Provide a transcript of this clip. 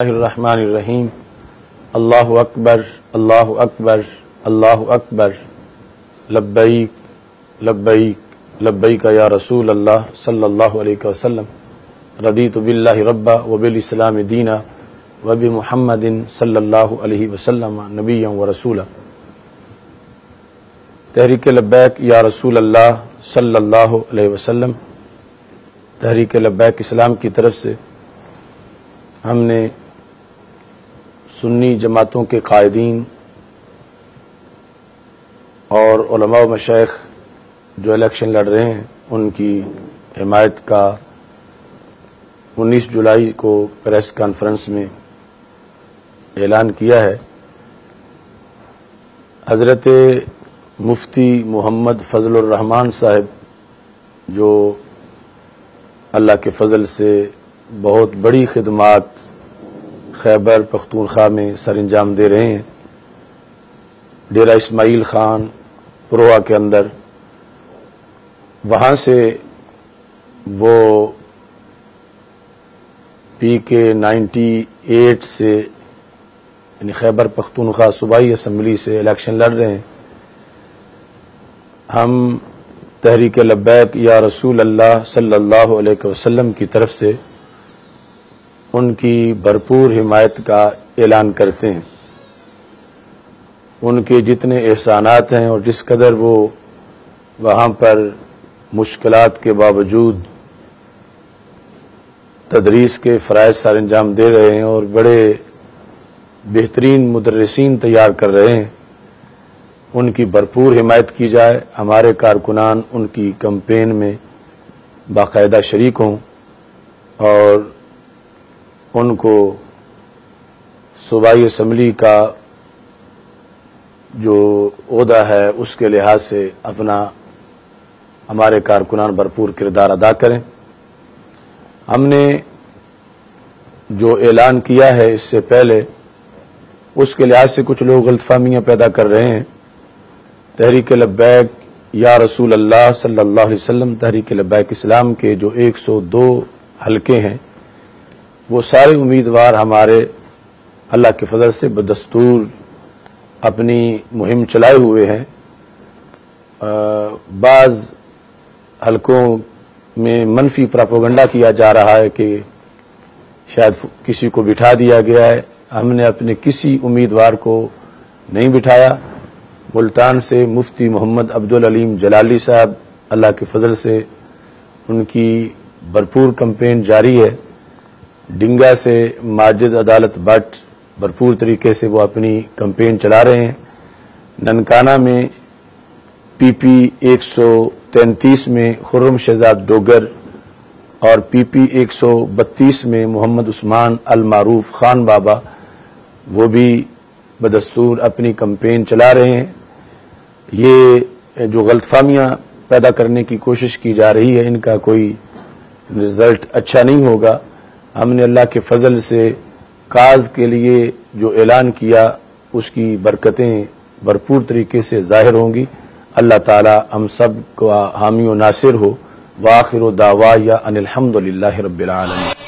الرحمن الرحیم اللہ اکبر اللہ اکبر اللہ اکبر لبیک لبیک لبیک یا رسول اللہ صلی اللہ علیہ وسلم رضیت باللہ ربا وبالاسلام دینا وبمحمد صلی اللہ علیہ وسلم نبیا و رسولا۔ تحریک لبیک یا رسول اللہ صلی اللہ علیہ وسلم، تحریک لبیک اسلام کی طرف سے ہم نے سنی جماعتوں کے قائدین اور علماء و مشائخ جو الیکشن لڑ رہے ہیں ان کی حمایت کا 19 جولائی کو پریس کانفرنس میں اعلان کیا ہے۔ حضرت مفتی محمد فضل الرحمان صاحب جو اللہ کے فضل سے بہت بڑی خدمات خیبر پختونخوا میں سر انجام دے رہے ہیں، ڈیرہ اسماعیل خان پروہ کے اندر، وہاں سے وہ پی کے 98 سے یعنی خیبر پختونخوا صوبائی اسمبلی سے الیکشن لڑ رہے ہیں۔ ہم تحریک لبیک یا رسول اللہ صلی اللہ علیہ وسلم کی طرف سے ان کی بھرپور حمایت کا اعلان کرتے ہیں۔ ان کے جتنے احسانات ہیں اور جس قدر وہ وہاں پر مشکلات کے باوجود تدریس کے فرائض سر انجام دے رہے ہیں اور بڑے بہترین مدرسین تیار کر رہے ہیں، ان کی بھرپور حمایت کی جائے۔ ہمارے کارکنان ان کی کمپین میں باقاعدہ شریک ہوں اور ان کو صوبائی اسمبلی کا جو عہدہ ہے اس کے لحاظ سے اپنا ہمارے کارکنان بھرپور کردار ادا کریں۔ ہم نے جو اعلان کیا ہے اس سے پہلے اس کے لحاظ سے کچھ لوگ غلط فہمیاں پیدا کر رہے ہیں۔ تحریک لبیک یا رسول اللہ صلی اللہ علیہ وسلم، تحریک لبیک اسلام کے جو 102 حلقے ہیں وہ سارے امیدوار ہمارے اللہ کے فضل سے بدستور اپنی مہم چلائے ہوئے ہیں۔ بعض حلقوں میں منفی پراپوگنڈا کیا جا رہا ہے کہ شاید کسی کو بٹھا دیا گیا ہے۔ ہم نے اپنے کسی امیدوار کو نہیں بٹھایا۔ ملتان سے مفتی محمد عبدالعلیم جلالی صاحب، اللہ کے فضل سے ان کی بھرپور کمپین جاری ہے۔ ڈنگا سے ماجد عدالت بٹ بھرپور طریقے سے وہ اپنی کمپین چلا رہے ہیں۔ ننکانہ میں پی پی 133 میں خرم شہزاد ڈوگر اور پی پی 132 میں محمد عثمان المعروف خان بابا وہ بھی بدستور اپنی کمپین چلا رہے ہیں۔ یہ جو غلط فہمیاں پیدا کرنے کی کوشش کی جا رہی ہے ان کا کوئی رزلٹ اچھا نہیں ہوگا۔ ہم نے اللہ کے فضل سے کاز کے لیے جو اعلان کیا اس کی برکتیں بھرپور طریقے سے ظاہر ہوں گی۔ اللہ تعالی ہم سب کو حامی و ناصر ہو۔ وآخر دعوایا ان الحمدللہ رب العالمین۔